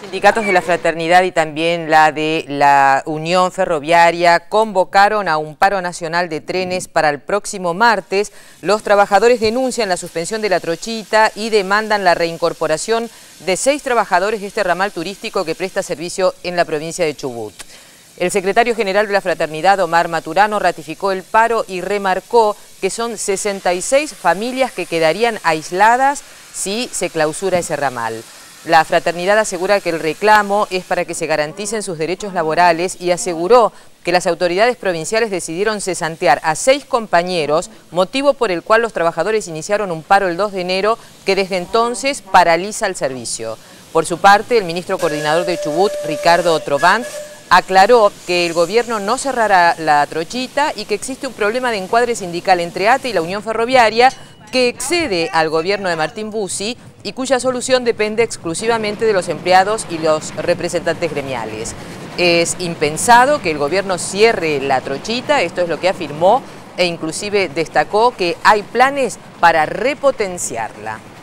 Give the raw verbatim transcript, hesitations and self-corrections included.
Sindicatos de la Fraternidad y también la de la Unión Ferroviaria convocaron a un paro nacional de trenes para el próximo martes. Los trabajadores denuncian la suspensión de la trochita y demandan la reincorporación de seis trabajadores de este ramal turístico que presta servicio en la provincia de Chubut. El secretario general de la Fraternidad, Omar Maturano, ratificó el paro y remarcó que son sesenta y seis familias que quedarían aisladas si se clausura ese ramal. La Fraternidad asegura que el reclamo es para que se garanticen sus derechos laborales y aseguró que las autoridades provinciales decidieron cesantear a seis compañeros, motivo por el cual los trabajadores iniciaron un paro el dos de enero que desde entonces paraliza el servicio. Por su parte, el ministro coordinador de Chubut, Ricardo Trovant, aclaró que el gobierno no cerrará la trochita y que existe un problema de encuadre sindical entre A T E y la Unión Ferroviaria que excede al gobierno de Martín Bussi y cuya solución depende exclusivamente de los empleados y los representantes gremiales. Es impensado que el gobierno cierre la trochita, esto es lo que afirmó, e inclusive destacó que hay planes para repotenciarla.